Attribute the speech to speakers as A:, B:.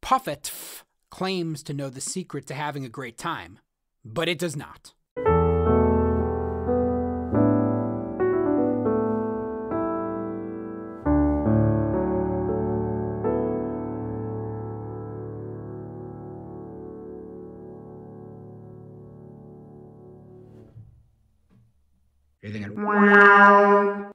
A: Puffffitff claims to know the secret to having a great time, but it does not.
B: You're thinking, wow.